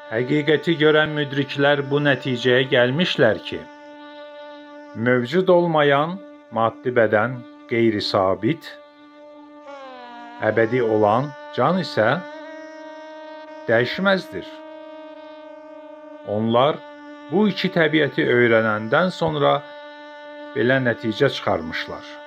Həqiqəti görən müdriklər bu nəticəyə gəlmişlər ki, mövcud olmayan maddi bədən qeyri-sabit, əbədi olan can isə dəyişməzdir. Onlar bu iki təbiəti öyrənəndən sonra belə nəticə çıxarmışlar.